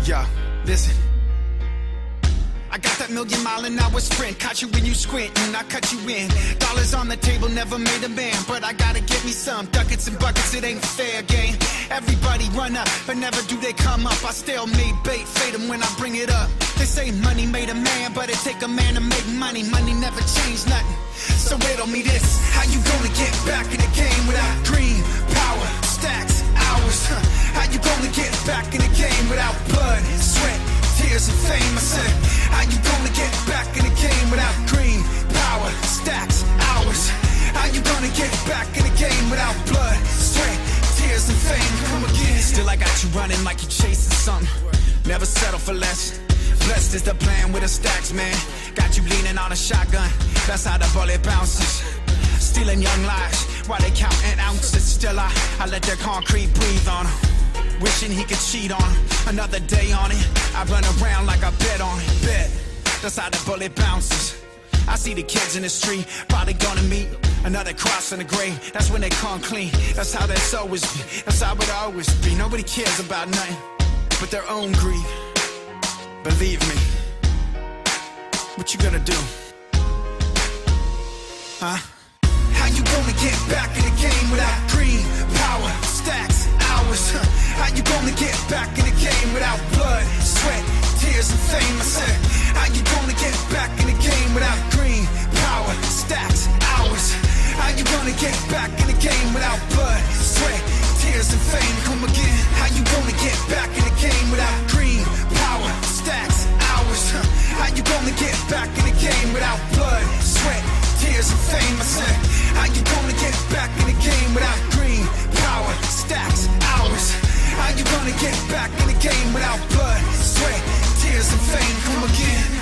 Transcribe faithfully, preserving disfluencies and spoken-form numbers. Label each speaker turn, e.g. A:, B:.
A: Yo, listen. I got that million mile an hour sprint. Caught you when you squint and I cut you in. Dollars on the table, never made a man, but I gotta get me some ducats and buckets, it ain't a fair game. Everybody run up, but never do they come up. I still made bait, fade them when I bring it up. They say money made a man, but it take a man to make money. Money never changed nothing. So riddle me this, how you gonna get back in the game without green, power, stacks, hours? Huh? How you gonna get back in the game without blood, sweat, tears and fame? I said, how you gonna get back in the game without green, power, stacks, hours? How you gonna get back in the game without blood, sweat, tears and fame? Come again. Still I got you running like you chasing something. Never settle for less. Blessed is the plan with the stacks, man. Got you leaning on a shotgun. That's how the bullet bounces. Stealing young lives while they counting ounces. Still I, I let their concrete breathe on them. Wishing he could cheat on him. Another day on it, I run around like I bet on it. Bet, that's how the bullet bounces. I see the kids in the street, probably gonna meet another cross in the grave. That's when they come clean. That's how that's always be. That's how it always be. Nobody cares about nothing but their own greed. Believe me. What you gonna do? Huh? How you gonna get back in the game without green, power, stacks, hours? Huh? How you gonna get back in the game without blood, sweat, tears and fame? I said, how you gonna get back in the game without green, power, stacks, hours? How you gonna get back in the game without blood, sweat, tears and fame? Come again. How you gonna get back in the game without green, power, stacks, hours? Huh? How you gonna get back in the game without blood, sweat, tears and fame? I said, how you gonna get back in the game without green, power, stacks, hours? How you gonna get back in the game without blood, sweat, tears and fame? Come again.